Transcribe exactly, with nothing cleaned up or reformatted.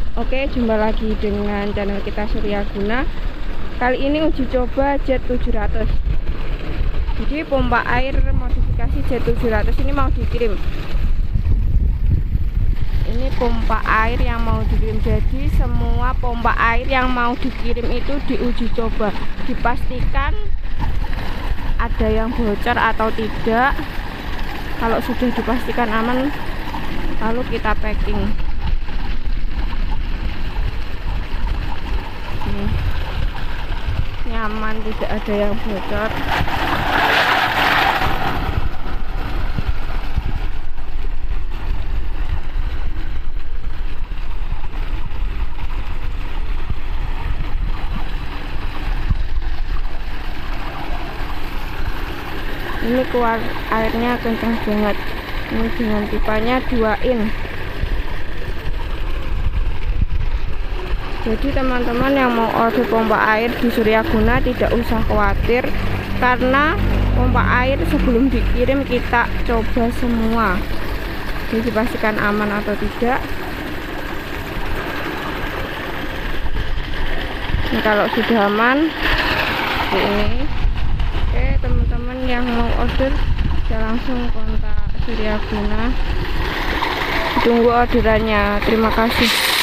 Oke, jumpa lagi dengan channel kita Suryaguna. Kali ini uji coba jet tujuh ratus. Jadi pompa air modifikasi jet tujuh ratus ini mau dikirim. Ini pompa air yang mau dikirim. Jadi semua pompa air yang mau dikirim itu diuji coba, dipastikan ada yang bocor atau tidak. Kalau sudah dipastikan aman, lalu kita packing. Nih, nyaman, tidak ada yang bocor. Ini keluar airnya kencang banget. Ini dengan pipanya dua in. Jadi teman-teman yang mau order pompa air di Suryaguna tidak usah khawatir, karena pompa air sebelum dikirim kita coba semua. Jadi dipastikan aman atau tidak. Ini kalau sudah aman seperti ini. Oke teman-teman yang mau order bisa langsung kontak Suryaguna. Tunggu orderannya. Terima kasih.